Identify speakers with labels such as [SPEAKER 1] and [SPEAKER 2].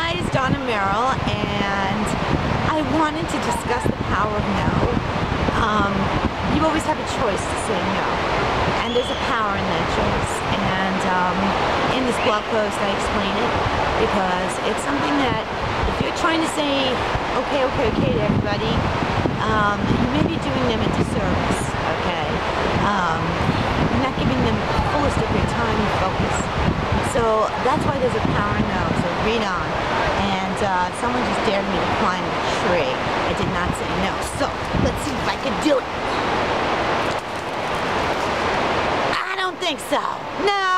[SPEAKER 1] guys, Donna Merrill, and I wanted to discuss the power of no. You always have a choice to say no, and there's a power in that choice. And in this blog post, I explain it because it's something that if you're trying to say okay to everybody, you may be doing them a disservice. Okay, you're not giving them the fullest of your time and focus. So that's why there's a power in no. So read on. And someone just dared me to climb a tree. I did not say no. So let's see if I can do it. I don't think so. No.